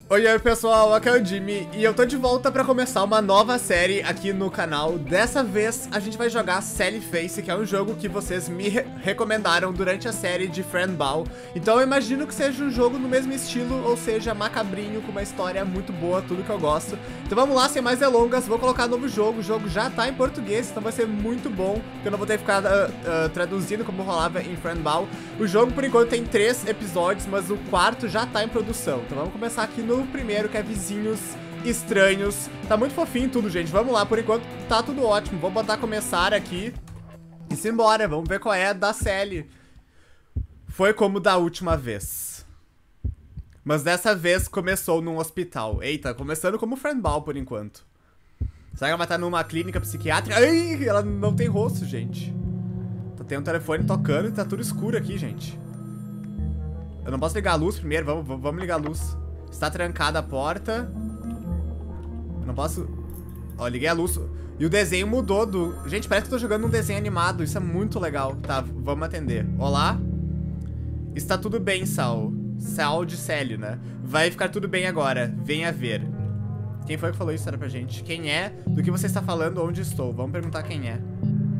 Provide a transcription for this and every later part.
Oi pessoal, aqui é o Jimmy e eu tô de volta pra começar uma nova série aqui no canal. Dessa vez a gente vai jogar Sally Face, que é um jogo que vocês me recomendaram durante a série de Friendball. Então eu imagino que seja um jogo no mesmo estilo, ou seja, macabrinho, com uma história muito boa, tudo que eu gosto. Então vamos lá, sem mais delongas, vou colocar novo jogo. O jogo já tá em português, então vai ser muito bom, porque eu não vou ter que ficar traduzindo como rolava em Friendball. O jogo por enquanto tem 3 episódios, mas o quarto já tá em produção. Então vamos começar aqui no primeiro, que é Vizinhos Estranhos. Tá muito fofinho tudo, gente. Vamos lá, por enquanto tá tudo ótimo. Vou botar começar aqui e simbora. Vamos ver qual é a da Sally. Foi como da última vez, mas dessa vez começou num hospital. Eita, começando como Friendball por enquanto. Será que ela vai estar numa clínica psiquiátrica? Ai, ela não tem rosto, gente. Tem um telefone tocando e tá tudo escuro aqui, gente. Eu não posso ligar a luz primeiro. Vamos ligar a luz. Está trancada a porta. Eu não posso... Ó, liguei a luz. E o desenho mudou do... Gente, parece que eu tô jogando um desenho animado. Isso é muito legal. Tá, vamos atender. Olá? Está tudo bem, Sal. Sal de Célio, né? Vai ficar tudo bem agora. Venha ver. Quem foi que falou isso? Era pra gente. Quem é? Do que você está falando? Onde estou? Vamos perguntar quem é.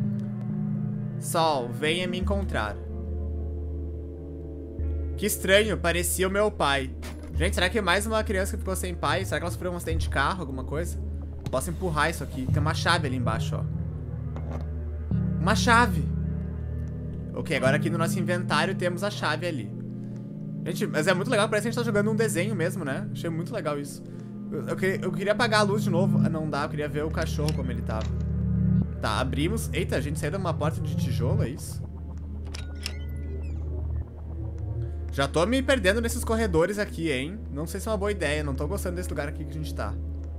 Sol, venha me encontrar. Que estranho, parecia o meu pai. Gente, será que é mais uma criança que ficou sem pai? Será que ela sofreu um acidente de carro, alguma coisa? Posso empurrar isso aqui. Tem uma chave ali embaixo, ó. Uma chave. Ok, agora aqui no nosso inventário temos a chave ali. Gente, mas é muito legal, parece que a gente tá jogando um desenho mesmo, né? Achei muito legal isso. Eu queria apagar a luz de novo. Ah, não dá, eu queria ver o cachorro como ele tava. Tá, abrimos. Eita, a gente saiu de uma porta de tijolo, é isso? Já tô me perdendo nesses corredores aqui, hein? Não sei se é uma boa ideia, não tô gostando desse lugar aqui que a gente tá.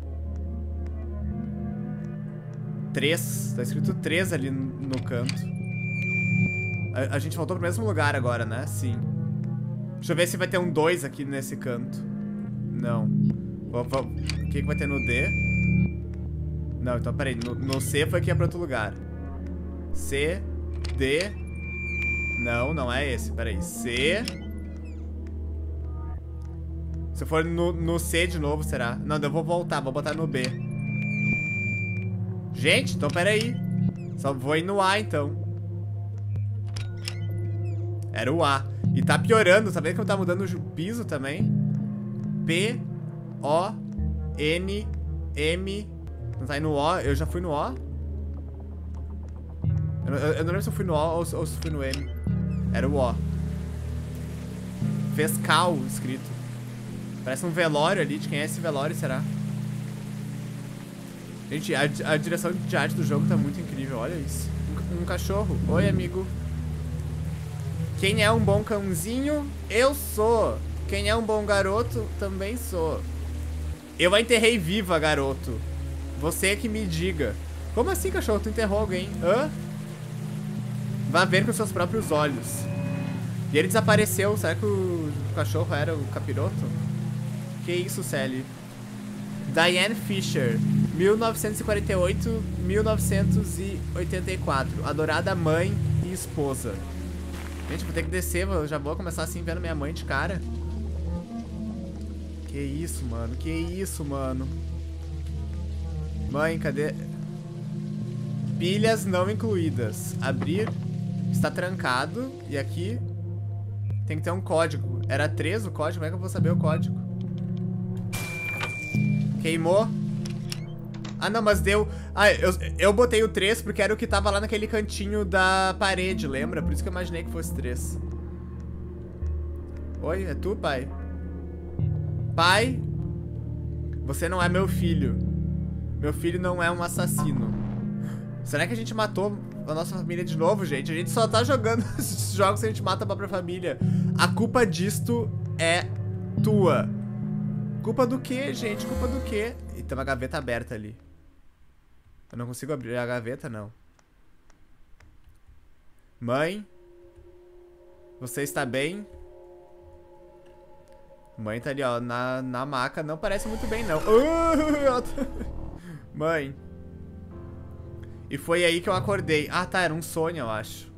3, tá escrito 3 ali no canto. A gente voltou pro mesmo lugar agora, né? Sim. Deixa eu ver se vai ter um 2 aqui nesse canto. Não. O que vai ter no D? Não, então peraí, no C foi aqui pra outro lugar. C, D. Não, não é esse, peraí. C. Se for no C de novo, será? Não, eu vou voltar, vou botar no B. Gente, então peraí. Só vou ir no A, então. Era o A. E tá piorando, tá vendo que eu tá mudando o piso também? P, O, N, M... Não tá aí no O, eu já fui no O. Eu não lembro se eu fui no O ou se fui no M. Era o O. Fescal escrito. Parece um velório ali. De quem é esse velório, será? Gente, a direção de arte do jogo tá muito incrível. Olha isso. Um cachorro. Oi, amigo. Quem é um bom cãozinho? Eu sou. Quem é um bom garoto? Também sou. Eu a enterrei viva, garoto. Você que me diga. Como assim, cachorro? Tu enterrou alguém? Hã? Vá ver com seus próprios olhos. E ele desapareceu. Será que o cachorro era o capiroto? Que isso, Sally? Diane Fisher, 1948-1984. Adorada mãe e esposa. Gente, vou ter que descer. Eu já vou começar assim, vendo minha mãe de cara. Que isso, mano? Que isso, mano? Mãe, cadê? Pilhas não incluídas. Abrir. Está trancado. E aqui tem que ter um código. Era 3 o código? Como é que eu vou saber o código? Queimou. Ah, não, mas deu... Ah, eu botei o 3 porque era o que tava lá naquele cantinho da parede, lembra? Por isso que eu imaginei que fosse 3. Oi, é tu, pai? Pai? Você não é meu filho. Meu filho não é um assassino. Será que a gente matou a nossa família de novo, gente? A gente só tá jogando esses jogos que a gente mata a própria família. A culpa disto é tua. Culpa do quê, gente? Culpa do quê? E tem uma gaveta aberta ali. Eu não consigo abrir a gaveta, não. Mãe? Você está bem? Mãe tá ali, ó, na maca. Não parece muito bem, não. Mãe. E foi aí que eu acordei. Ah, tá, era um sonho, eu acho.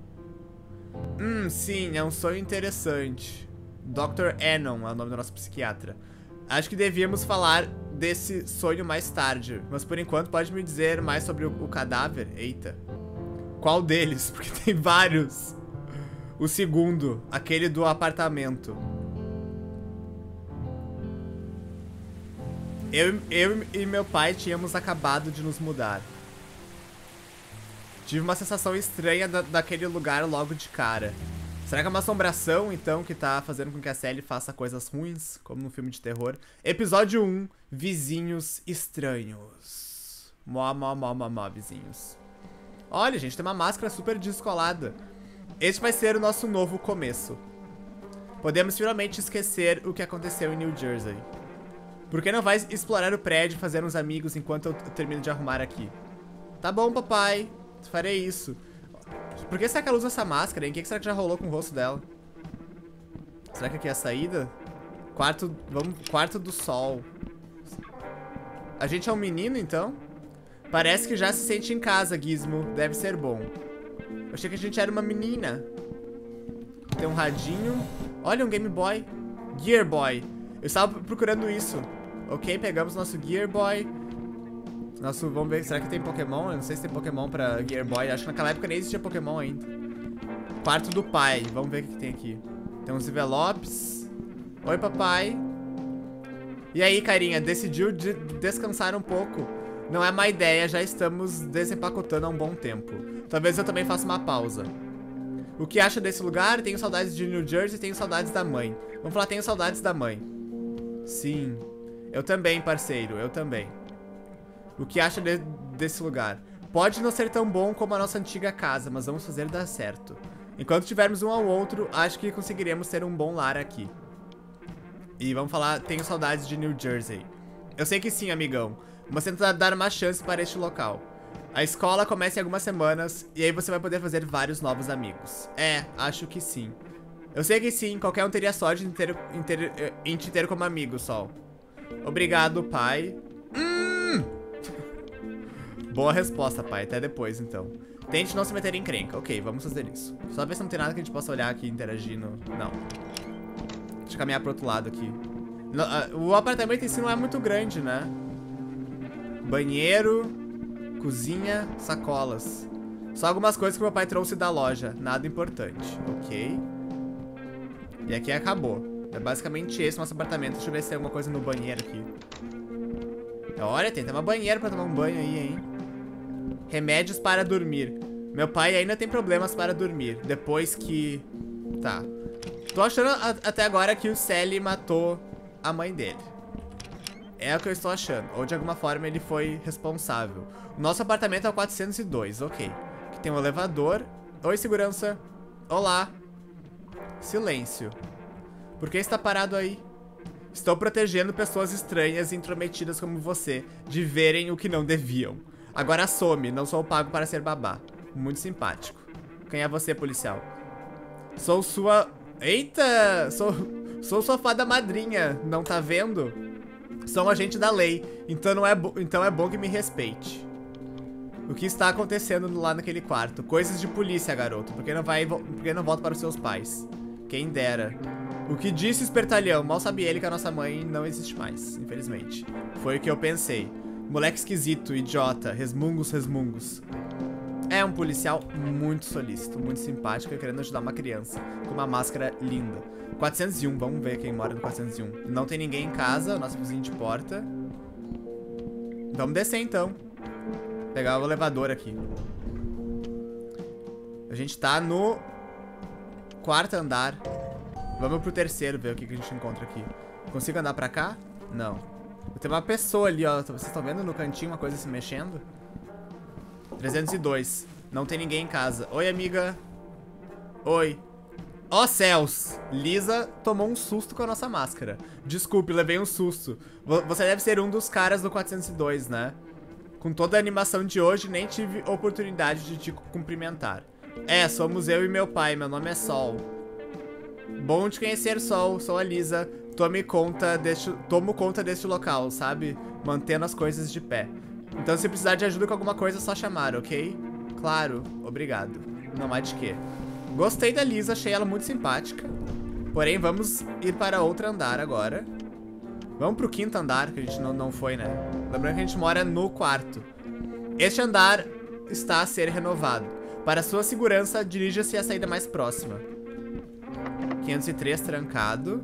Sim, é um sonho interessante. Dr. Enon é o nome do nosso psiquiatra. Acho que devíamos falar desse sonho mais tarde. Mas por enquanto, pode me dizer mais sobre o cadáver? Eita. Qual deles? Porque tem vários. O segundo, aquele do apartamento. Eu e meu pai tínhamos acabado de nos mudar. Tive uma sensação estranha daquele lugar logo de cara. Será que é uma assombração, então, que tá fazendo com que a Sally faça coisas ruins, como no filme de terror? Episódio 1, Vizinhos Estranhos. Vizinhos. Olha, gente, tem uma máscara super descolada. Este vai ser o nosso novo começo. Podemos finalmente esquecer o que aconteceu em New Jersey. Por que não vai explorar o prédio e fazer uns amigos enquanto eu termino de arrumar aqui? Tá bom, papai. Farei isso. Por que será que ela usa essa máscara, hein? O que será que já rolou com o rosto dela? Será que aqui é a saída? Quarto do sol. A gente é um menino, então? Parece que já se sente em casa, Gizmo. Deve ser bom. Eu achei que a gente era uma menina. Tem um radinho. Olha, um Game Boy. Gear Boy. Eu estava procurando isso. Ok, pegamos nosso Gear Boy. Vamos ver, será que tem Pokémon? Eu não sei se tem Pokémon pra Gear Boy. Acho que naquela época nem existia Pokémon ainda. Quarto do pai. Vamos ver o que tem aqui. Tem uns envelopes. Oi, papai. E aí, carinha? Decidiu descansar um pouco? Não é má ideia, já estamos desempacotando há um bom tempo. Talvez eu também faça uma pausa. O que acha desse lugar? Tenho saudades de New Jersey, tenho saudades da mãe. Vamos falar, tenho saudades da mãe. Sim. Eu também, parceiro, eu também. O que acha desse lugar? Pode não ser tão bom como a nossa antiga casa, mas vamos fazer dar certo. Enquanto tivermos um ao outro, acho que conseguiremos ter um bom lar aqui. E vamos falar, tenho saudades de New Jersey. Eu sei que sim, amigão. Mas tenta dar uma chance para este local. A escola começa em algumas semanas, e aí você vai poder fazer vários novos amigos. É, acho que sim. Eu sei que sim, qualquer um teria sorte em te ter como amigo, Sol. Obrigado, pai. Boa resposta, pai. Até depois, então. Tente não se meter em encrenca. Ok, vamos fazer isso. Só ver se não tem nada que a gente possa olhar aqui interagindo. Não. Deixa eu caminhar pro outro lado aqui. O apartamento em si não é muito grande, né? Banheiro, cozinha, sacolas. Só algumas coisas que meu pai trouxe da loja. Nada importante. Ok. E aqui acabou. É basicamente esse nosso apartamento. Deixa eu ver se tem alguma coisa no banheiro aqui. Olha, tem até uma banheira pra tomar um banho aí, hein? Remédios para dormir. Meu pai ainda tem problemas para dormir. Depois que... Tá. Tô achando até agora que o Sally matou a mãe dele. É o que eu estou achando. Ou de alguma forma ele foi responsável. O nosso apartamento é o 402, ok. Aqui tem um elevador. Oi, segurança. Olá. Silêncio. Por que está parado aí? Estou protegendo pessoas estranhas e intrometidas como você de verem o que não deviam. Agora some, não sou pago para ser babá. Muito simpático. Quem é você, policial? Sou sua... Eita! Sou sua fada madrinha, não tá vendo? Sou um agente da lei, então é bom que me respeite. O que está acontecendo lá naquele quarto? Coisas de polícia, garoto. Por que não volta para os seus pais? Quem dera. O que disse o espertalhão? Mal sabe ele que a nossa mãe não existe mais, infelizmente. Foi o que eu pensei. Moleque esquisito, idiota, resmungos. É um policial muito solícito, muito simpático e querendo ajudar uma criança, com uma máscara linda. 401, vamos ver quem mora no 401. Não tem ninguém em casa, nosso vizinho de porta. Vamos descer então. Pegar o elevador aqui. A gente tá no quarto andar. Vamos pro terceiro ver o que a gente encontra aqui. Consigo andar pra cá? Não. Tem uma pessoa ali, ó. Vocês estão vendo no cantinho uma coisa se mexendo? 302. Não tem ninguém em casa. Oi, amiga. Oi. Ó céus. Lisa tomou um susto com a nossa máscara. Desculpe, levei um susto. Você deve ser um dos caras do 402, né? Com toda a animação de hoje, nem tive oportunidade de te cumprimentar. É, somos eu e meu pai. Meu nome é Sol. Bom te conhecer, Sol. Sou a Lisa. Tomo conta deste local, sabe? Mantendo as coisas de pé. Então, se precisar de ajuda com alguma coisa, é só chamar, ok? Claro. Obrigado. Não há de quê. Gostei da Lisa. Achei ela muito simpática. Porém, vamos ir para outro andar agora. Vamos pro 5º andar, que a gente não foi, né? Lembrando que a gente mora no 4º. Este andar está a ser renovado. Para sua segurança, dirija-se à saída mais próxima. 503 trancado.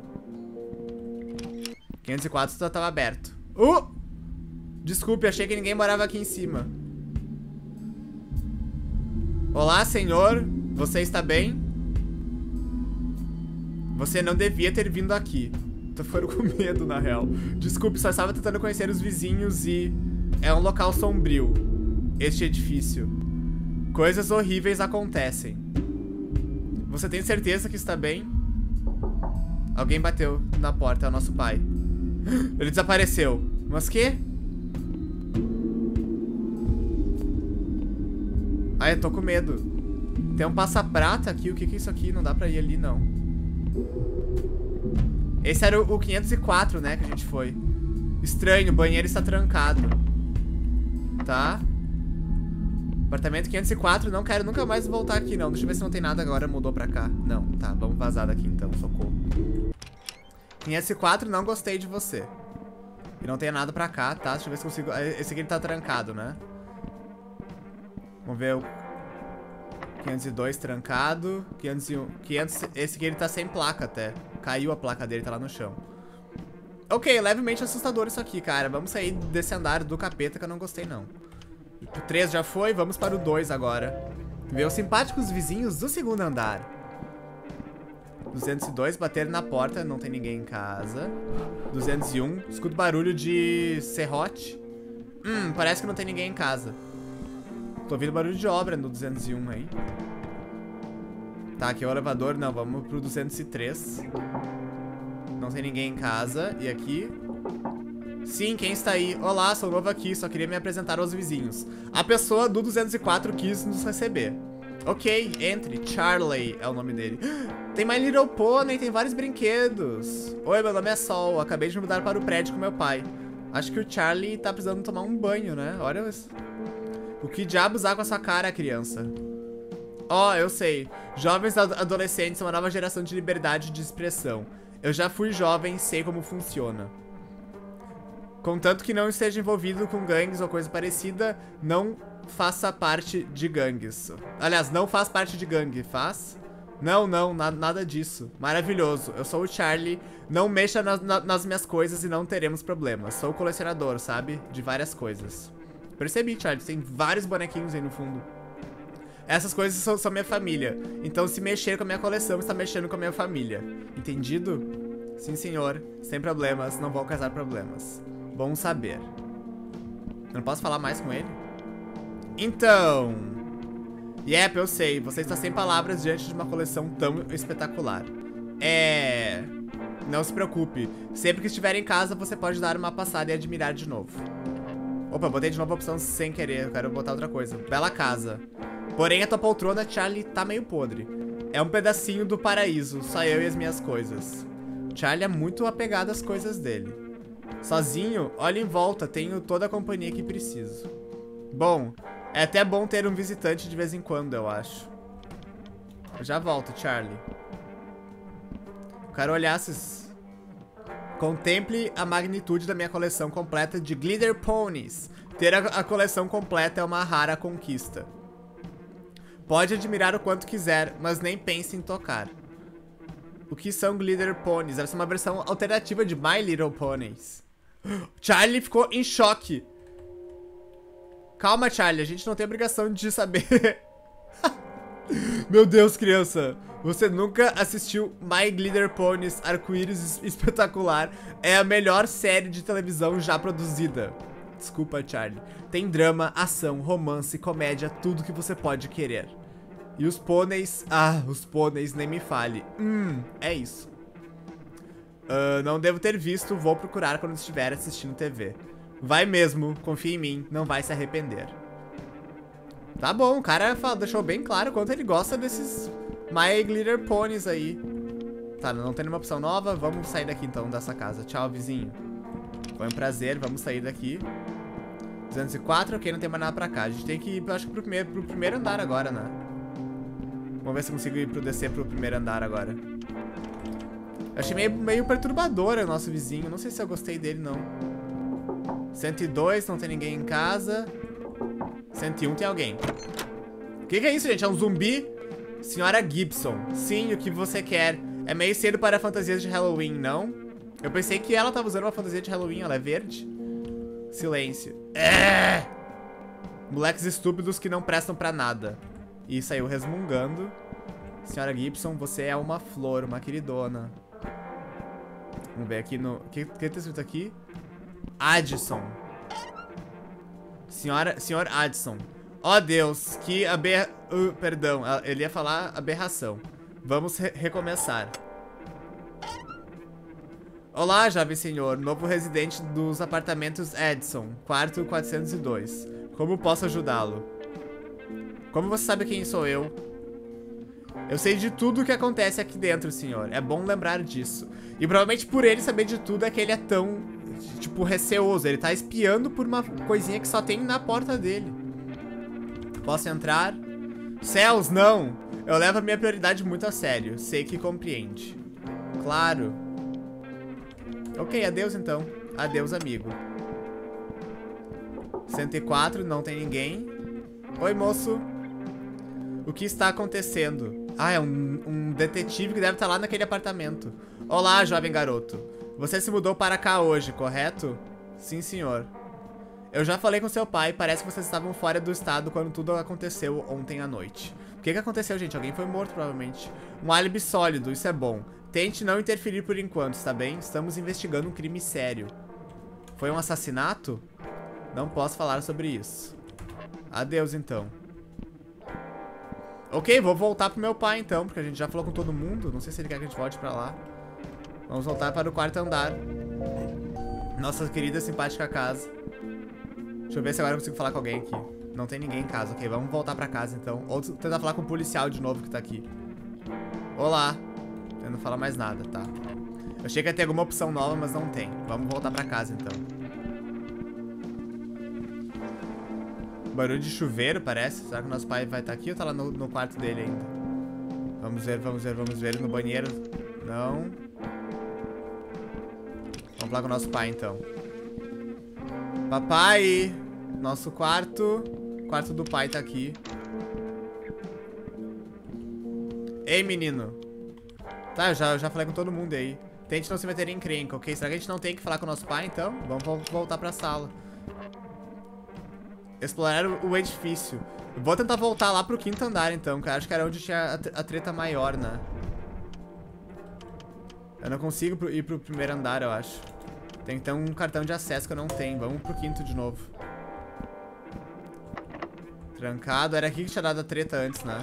504 só estava aberto. Desculpe, achei que ninguém morava aqui em cima. Olá, senhor. Você está bem? Você não devia ter vindo aqui. Tô ficando com medo, na real. Desculpe, só estava tentando conhecer os vizinhos e... É um local sombrio, este edifício. Coisas horríveis acontecem. Você tem certeza que está bem? Alguém bateu na porta, é o nosso pai. Ele desapareceu. Mas que? Ai, eu tô com medo. Tem um passa-prata aqui. O que é isso aqui? Não dá pra ir ali, não. Esse era o 504, né, que a gente foi. Estranho, o banheiro está trancado. Tá. Apartamento 504, não quero nunca mais voltar aqui, não. Deixa eu ver se não tem nada agora, mudou pra cá. Não, tá, vamos vazar daqui então, socorro. 504, não gostei de você. E não tem nada pra cá, tá? Deixa eu ver se consigo... Esse aqui ele tá trancado, né? Vamos ver o... 502 trancado. 501... Esse aqui ele tá sem placa até. Caiu a placa dele, tá lá no chão. Ok, levemente assustador isso aqui, cara. Vamos sair desse andar do capeta que eu não gostei, não. O 3 já foi, vamos para o 2 agora. Ver os simpáticos vizinhos do 2º andar. 202, bater na porta, não tem ninguém em casa. 201, escuto barulho de serrote. Parece que não tem ninguém em casa. Tô ouvindo barulho de obra no 201 aí. Tá, aqui é o elevador, não, vamos pro 203. Não tem ninguém em casa. E aqui? Sim, quem está aí? Olá, sou novo aqui, só queria me apresentar aos vizinhos. A pessoa do 204 quis nos receber. Ok, entre. Charlie é o nome dele. Tem My Little Pony, tem vários brinquedos. Oi, meu nome é Sol, acabei de me mudar para o prédio com meu pai. Acho que o Charlie tá precisando tomar um banho, né? Olha isso. O que diabos há com a sua cara, criança? Eu sei. Jovens adolescentes são uma nova geração de liberdade de expressão. Eu já fui jovem e sei como funciona. Contanto que não esteja envolvido com gangues ou coisa parecida, não faça parte de gangues. Aliás, não faz parte de gangue, faz? Não, nada disso. Maravilhoso, eu sou o Charlie, não mexa nas minhas coisas e não teremos problemas. Sou colecionador, sabe? De várias coisas. Percebi, Charlie, tem vários bonequinhos aí no fundo. Essas coisas são minha família. Então se mexer com a minha coleção, está mexendo com a minha família. Entendido? Sim, senhor. Sem problemas, não vou causar problemas. Bom saber. Eu não posso falar mais com ele? Então... Yep, eu sei. Você está sem palavras diante de uma coleção tão espetacular. Não se preocupe. Sempre que estiver em casa, você pode dar uma passada e admirar de novo. Opa, botei de novo a opção sem querer. Eu quero botar outra coisa. Bela casa. Porém, a tua poltrona, Charlie, tá meio podre. É um pedacinho do paraíso. Só eu e as minhas coisas. Charlie é muito apegado às coisas dele. Sozinho, olha em volta. Tenho toda a companhia que preciso. Bom, é até bom ter um visitante de vez em quando, eu acho. Eu já volto, Charlie. Eu quero olhar esses... Contemple a magnitude da minha coleção completa de Glitter Ponies. Ter a coleção completa é uma rara conquista. Pode admirar o quanto quiser, mas nem pense em tocar. O que são Glitter Ponies? Essa é uma versão alternativa de My Little Ponies. Charlie ficou em choque. Calma, Charlie, a gente não tem obrigação de saber. Meu Deus, criança. Você nunca assistiu My Glitter Ponies Arco-Íris Espetacular? É a melhor série de televisão já produzida. Desculpa, Charlie. Tem drama, ação, romance, comédia, tudo que você pode querer. E os pôneis... Ah, os pôneis, nem me fale. É isso. Não devo ter visto, vou procurar quando estiver assistindo TV. Vai mesmo, confia em mim, não vai se arrepender. Tá bom, o cara deixou bem claro quanto ele gosta desses My Glitter Ponies aí. Tá, não tem nenhuma opção nova, vamos sair daqui então, dessa casa. Tchau, vizinho. Foi um prazer, vamos sair daqui. 204, ok, não tem mais nada pra cá. A gente tem que ir, acho que pro primeiro andar agora, né? Vamos ver se eu consigo descer pro primeiro andar agora. Achei meio perturbador o nosso vizinho. Não sei se eu gostei dele, não. 102, não tem ninguém em casa. 101 tem alguém. O que é isso, gente? É um zumbi? Senhora Gibson. Sim, o que você quer? É meio cedo para fantasias de Halloween, não? Eu pensei que ela tava usando uma fantasia de Halloween. Ela é verde? Silêncio. Moleques estúpidos que não prestam pra nada. E saiu resmungando. Senhora Gibson, você é uma flor, uma queridona. Vamos ver aqui no... O que tá escrito aqui? Addison. Senhor Addison. Ó Deus, que perdão, ele ia falar aberração. Vamos recomeçar. Olá, jovem senhor, novo residente dos apartamentos Addison, quarto 402. Como posso ajudá-lo? Como você sabe quem sou eu? Eu sei de tudo o que acontece aqui dentro, senhor. É bom lembrar disso. E provavelmente por ele saber de tudo é que ele é tão, tipo, receoso. Ele tá espiando por uma coisinha que só tem na porta dele. Posso entrar? Céus, não! Eu levo a minha prioridade muito a sério. Sei que compreende. Claro. Ok, adeus então. Adeus, amigo. 104, não tem ninguém. Oi, moço. O que está acontecendo? Ah, é um detetive que deve estar lá naquele apartamento. Olá, jovem garoto. Você se mudou para cá hoje, correto? Sim, senhor. Eu já falei com seu pai, parece que vocês estavam fora do estado quando tudo aconteceu ontem à noite. O que aconteceu, gente? Alguém foi morto, provavelmente. Um álibi sólido, isso é bom. Tente não interferir por enquanto, está bem? Estamos investigando um crime sério. Foi um assassinato? Não posso falar sobre isso. Adeus, então. Ok, vou voltar pro meu pai, então, porque a gente já falou com todo mundo. Não sei se ele quer que a gente volte pra lá. Vamos voltar para o quarto andar. Nossa querida, simpática casa. Deixa eu ver se agora eu consigo falar com alguém aqui. Não tem ninguém em casa, ok. Vamos voltar pra casa, então. Ou tentar falar com o policial de novo que tá aqui. Olá. Eu não falo mais nada, tá? Eu achei que ia ter alguma opção nova, mas não tem. Vamos voltar pra casa, então. Barulho de chuveiro, parece. Será que o nosso pai vai estar aqui ou tá lá no quarto dele ainda? Vamos ver, vamos ver, vamos ver. No banheiro. Não. Vamos falar com o nosso pai, então. Papai! Nosso quarto. O quarto do pai tá aqui. Ei, menino. Tá, eu já falei com todo mundo aí. Tente não se meter em encrenca, ok? Será que a gente não tem que falar com o nosso pai, então? Vamos voltar pra sala. Explorar o edifício. Eu vou tentar voltar lá pro quinto andar, então, que eu acho que era onde tinha a treta maior, né? Eu não consigo ir pro primeiro andar, eu acho. Tem que ter um cartão de acesso que eu não tenho. Vamos pro quinto de novo. Trancado. Era aqui que tinha dado a treta antes, né?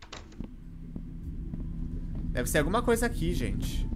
Deve ser alguma coisa aqui, gente.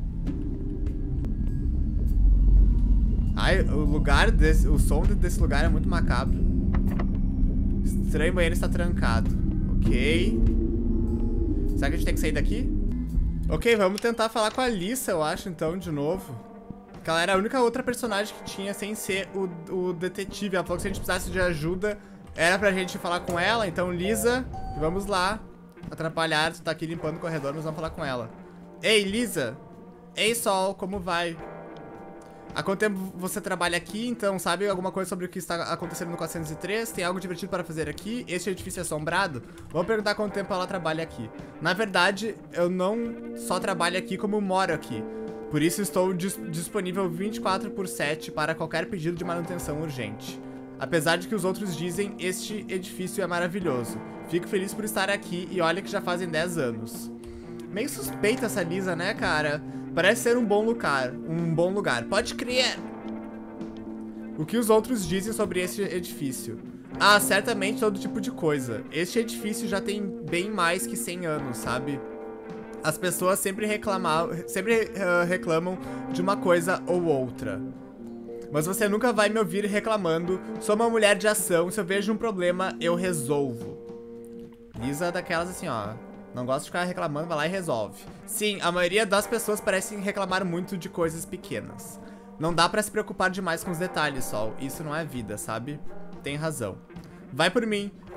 Ai, o som desse lugar é muito macabro. Estranho, banheiro está trancado. Ok. Será que a gente tem que sair daqui? Ok, vamos tentar falar com a Alissa, eu acho, então, de novo. Porque ela era a única outra personagem que tinha sem ser o detetive. Ela falou que se a gente precisasse de ajuda, era pra gente falar com ela. Então, Lisa, vamos lá. Atrapalhar, tu tá aqui limpando o corredor, nós vamos falar com ela. Ei, Lisa. Ei, Sol, como vai? Há quanto tempo você trabalha aqui, então sabe alguma coisa sobre o que está acontecendo no 403? Tem algo divertido para fazer aqui? Este edifício é assombrado? Vamos perguntar quanto tempo ela trabalha aqui. Na verdade, eu não só trabalho aqui como moro aqui. Por isso estou disponível 24/7 para qualquer pedido de manutenção urgente. Apesar de que os outros dizem, este edifício é maravilhoso. Fico feliz por estar aqui e olha que já fazem 10 anos. Meio suspeita essa Lisa, né, cara? Parece ser um bom lugar. Pode crer! O que os outros dizem sobre este edifício? Ah, certamente todo tipo de coisa. Este edifício já tem bem mais que 100 anos, sabe? As pessoas sempre reclamam de uma coisa ou outra. Mas você nunca vai me ouvir reclamando. Sou uma mulher de ação, se eu vejo um problema, eu resolvo. Lisa é daquelas assim, ó. Não gosta de ficar reclamando, vai lá e resolve. Sim, a maioria das pessoas parecem reclamar muito de coisas pequenas. Não dá pra se preocupar demais com os detalhes, Sol. Isso não é vida, sabe? Tem razão. Vai por mim.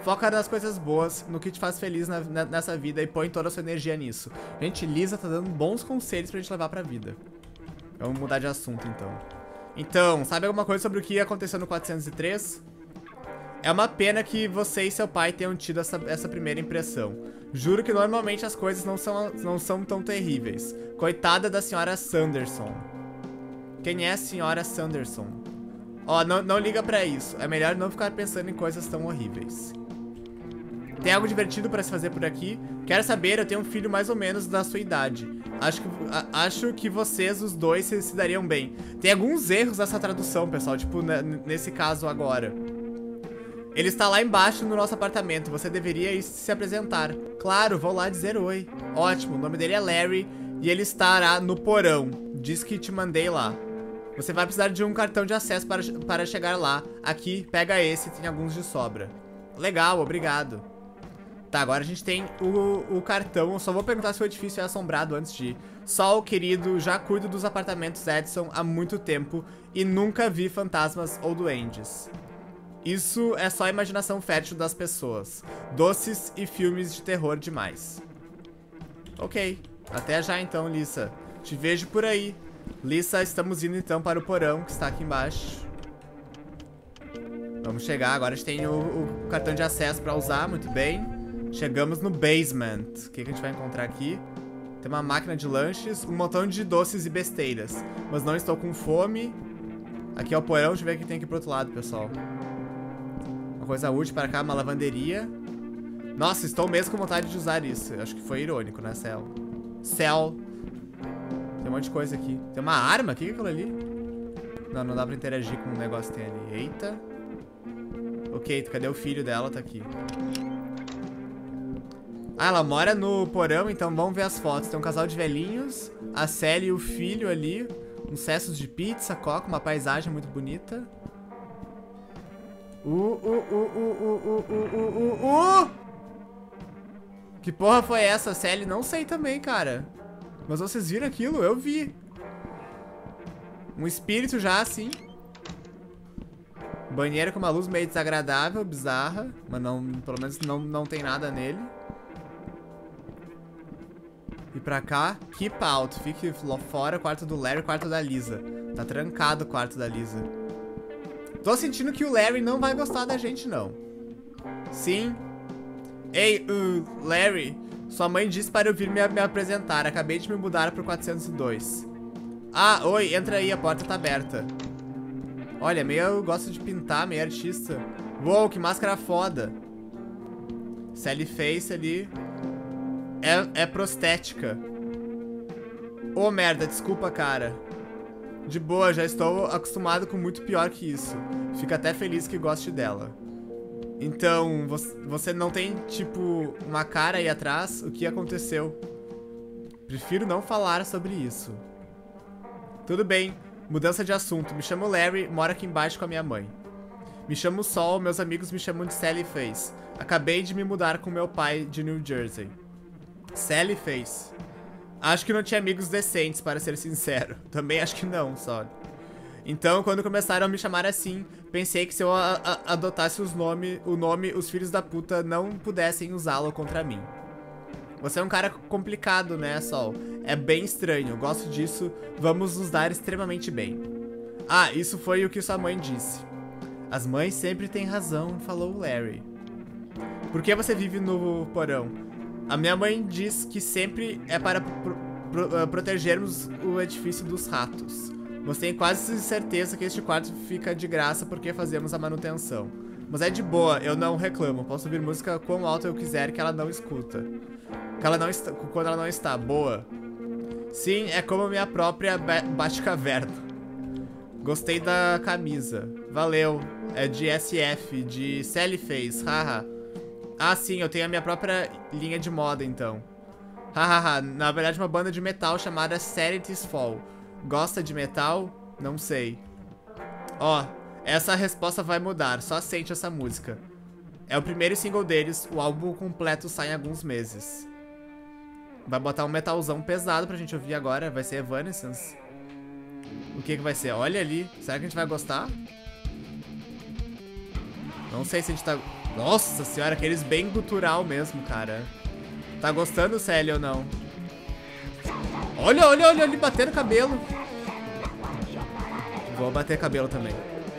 Foca nas coisas boas, no que te faz feliz nessa vida e põe toda a sua energia nisso. Gente, Lisa tá dando bons conselhos pra gente levar pra vida. Vamos mudar de assunto, então. Então, sabe alguma coisa sobre o que aconteceu no 403? É uma pena que você e seu pai tenham tido essa primeira impressão. Juro que normalmente as coisas não são tão terríveis. Coitada da senhora Sanderson. Quem é a senhora Sanderson? Ó, não liga pra isso. É melhor não ficar pensando em coisas tão horríveis. Tem algo divertido pra se fazer por aqui? Quero saber, eu tenho um filho mais ou menos da sua idade. Acho que vocês, os dois, se dariam bem. Tem alguns erros nessa tradução, pessoal. Tipo, nesse caso agora. Ele está lá embaixo no nosso apartamento. Você deveria ir se apresentar. Claro, vou lá dizer oi. Ótimo, o nome dele é Larry e ele estará no porão. Diz que te mandei lá. Você vai precisar de um cartão de acesso para chegar lá. Aqui, pega esse, tem alguns de sobra. Legal, obrigado. Tá, agora a gente tem o cartão. Eu só vou perguntar se o edifício é assombrado antes de ir. Sol, querido, já cuido dos apartamentos Edson há muito tempo e nunca vi fantasmas ou duendes. Isso é só a imaginação fértil das pessoas. Doces e filmes de terror demais. Ok, até já então, Lisa. Te vejo por aí. Lisa, estamos indo então para o porão que está aqui embaixo. Vamos chegar, agora a gente tem o cartão de acesso para usar, muito bem. Chegamos no basement. O que a gente vai encontrar aqui? Tem uma máquina de lanches, um montão de doces e besteiras. Mas não estou com fome. Aqui é o porão, deixa eu ver o que tem aqui pro outro lado, pessoal. Uma coisa útil para cá, uma lavanderia. Nossa, estou mesmo com vontade de usar isso. Acho que foi irônico, né, Cell? Cell. Tem um monte de coisa aqui. Tem uma arma? O que é aquilo ali? Não dá pra interagir com o negócio que tem ali. Eita. Ok, cadê o filho dela? Tá aqui. Ah, ela mora no porão, então vamos ver as fotos. Tem um casal de velhinhos, a Sally e o filho ali. Uns cestos de pizza, coca, uma paisagem muito bonita. Que porra foi essa, Sally? Não sei também, cara. Mas vocês viram aquilo? Eu vi. Um espírito já, assim. Banheiro com uma luz meio desagradável, bizarra. Mas não, pelo menos não tem nada nele. E pra cá, keep out. Fique lá fora, quarto do Larry, quarto da Lisa. Tá trancado o quarto da Lisa. Tô sentindo que o Larry não vai gostar da gente, não. Sim. Ei, Larry. Sua mãe disse para eu vir me apresentar. Acabei de me mudar pro 402. Ah, oi, entra aí, a porta tá aberta. Olha, eu gosto de pintar, meio artista. Uou, que máscara foda. Sally Face ali. É prostética. Ô, merda, desculpa, cara. De boa, já estou acostumado com muito pior que isso. Fico até feliz que goste dela. Então, você não tem, tipo, uma cara aí atrás? O que aconteceu? Prefiro não falar sobre isso. Tudo bem, mudança de assunto. Me chamo Larry, moro aqui embaixo com a minha mãe. Me chamo Sol, meus amigos me chamam de Sally Face. Acabei de me mudar com meu pai de New Jersey. Sally Face. Acho que não tinha amigos decentes, para ser sincero. Também acho que não, só. Então, quando começaram a me chamar assim, pensei que se eu adotasse o nome, os filhos da puta não pudessem usá-lo contra mim. Você é um cara complicado, né, Sol? É bem estranho, gosto disso, vamos nos dar extremamente bem. Ah, isso foi o que sua mãe disse. As mães sempre têm razão, falou o Larry. Por que você vive no porão? A minha mãe diz que sempre é para protegermos o edifício dos ratos. Mas tenho quase certeza que este quarto fica de graça porque fazemos a manutenção. Mas é de boa, eu não reclamo. Posso ouvir música quão alto eu quiser que ela não escuta. Quando ela não está. Boa. Sim, é como a minha própria Batcaverna. Gostei da camisa. Valeu. É de SF, de Sally Face. Haha. Ah, sim, eu tenho a minha própria linha de moda, então. Hahaha, na verdade uma banda de metal chamada Sanity's Fall. Gosta de metal? Não sei. Ó, essa resposta vai mudar, só sente essa música. É o primeiro single deles, o álbum completo sai em alguns meses. Vai botar um metalzão pesado pra gente ouvir agora, vai ser Evanescence. O que vai ser? Olha ali, será que a gente vai gostar? Não sei se a gente tá Nossa senhora, aqueles bem gutural mesmo, cara. Tá gostando, Sally, ou não? Olha, olha, olha, ele batendo cabelo. Vou bater cabelo também.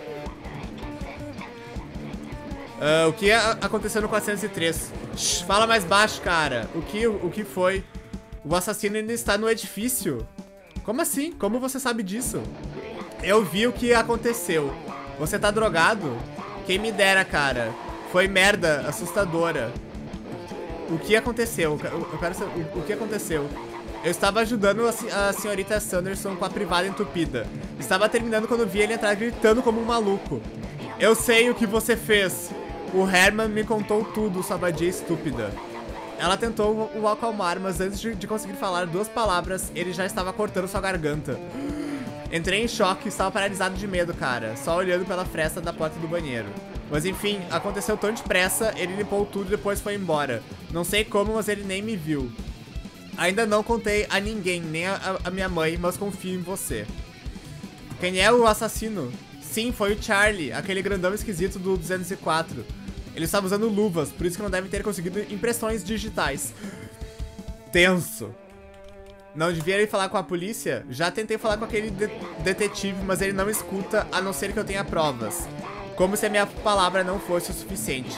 O que aconteceu no 403? Shhh, fala mais baixo, cara. O que foi? O assassino ainda está no edifício. Como assim? Como você sabe disso? Eu vi o que aconteceu. Você tá drogado? Quem me dera, cara. Foi merda assustadora. O que aconteceu? Eu quero saber o que aconteceu. Eu estava ajudando a senhorita Sanderson com a privada entupida. Estava terminando quando vi ele entrar gritando como um maluco. Eu sei o que você fez. O Herman me contou tudo, sua vadia estúpida. Ela tentou o acalmar, mas antes de conseguir falar 2 palavras, ele já estava cortando sua garganta. Entrei em choque e estava paralisado de medo, cara. Só olhando pela fresta da porta do banheiro. Mas enfim, aconteceu tão depressa, ele limpou tudo e depois foi embora. Não sei como, mas ele nem me viu. Ainda não contei a ninguém, nem a minha mãe, mas confio em você. Quem é o assassino? Sim, foi o Charlie, aquele grandão esquisito do 204. Ele estava usando luvas, por isso que não deve ter conseguido impressões digitais. Tenso. Não devia ir falar com a polícia? Já tentei falar com aquele detetive, mas ele não escuta, a não ser que eu tenha provas. Como se a minha palavra não fosse o suficiente.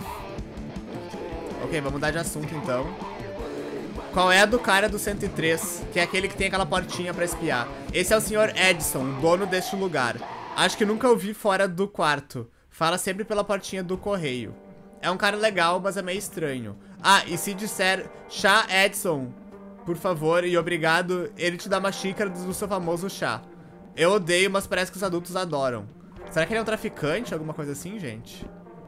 Ok, vamos mudar de assunto então. Qual é a do cara do 103, que é aquele que tem aquela portinha pra espiar? Esse é o Sr. Edson, o dono deste lugar. Acho que nunca o vi fora do quarto. Fala sempre pela portinha do correio. É um cara legal, mas é meio estranho. Ah, e se disser chá Edson, por favor e obrigado, ele te dá uma xícara do seu famoso chá. Eu odeio, mas parece que os adultos adoram. Será que ele é um traficante? Alguma coisa assim, gente?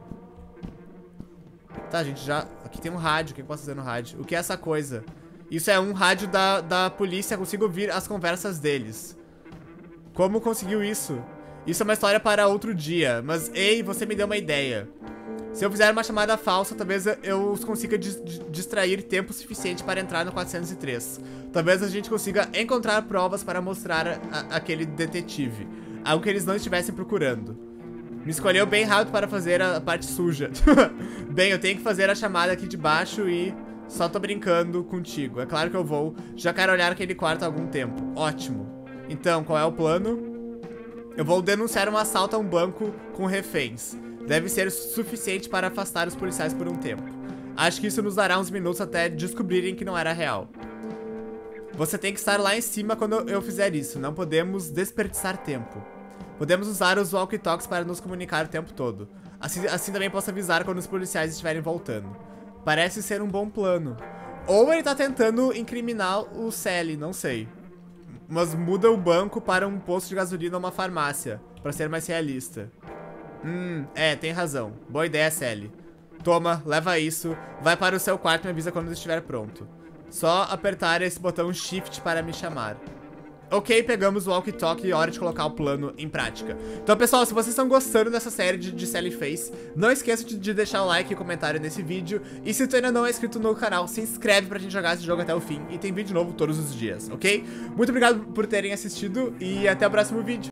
Tá, gente, já... Aqui tem um rádio, o que eu posso fazer no rádio? O que é essa coisa? Isso é um rádio da polícia, consigo ouvir as conversas deles. Como conseguiu isso? Isso é uma história para outro dia, mas ei, você me deu uma ideia. Se eu fizer uma chamada falsa, talvez eu os consiga distrair tempo suficiente para entrar no 403. Talvez a gente consiga encontrar provas para mostrar aquele detetive. Algo que eles não estivessem procurando. Me escolheu bem rápido para fazer a parte suja. Bem, eu tenho que fazer a chamada aqui de baixo e... Só tô brincando contigo. É claro que eu vou. Já quero olhar aquele quarto há algum tempo. Ótimo. Então, qual é o plano? Eu vou denunciar um assalto a um banco com reféns. Deve ser suficiente para afastar os policiais por um tempo. Acho que isso nos dará uns minutos até descobrirem que não era real. Você tem que estar lá em cima quando eu fizer isso. Não podemos desperdiçar tempo. Podemos usar os walkie-talkies para nos comunicar o tempo todo. Assim também posso avisar quando os policiais estiverem voltando. Parece ser um bom plano. Ou ele tá tentando incriminar o Sally, não sei. Mas muda o banco para um posto de gasolina ou uma farmácia, para ser mais realista. Tem razão. Boa ideia, Sally. Toma, leva isso. Vai para o seu quarto e me avisa quando estiver pronto. Só apertar esse botão Shift para me chamar. Ok, pegamos o walkie-talkie e hora de colocar o plano em prática. Então, pessoal, se vocês estão gostando dessa série de Sally Face, não esqueça de deixar o like e comentário nesse vídeo. E se tu ainda não é inscrito no canal, se inscreve pra gente jogar esse jogo até o fim. E tem vídeo novo todos os dias, ok? Muito obrigado por terem assistido e até o próximo vídeo.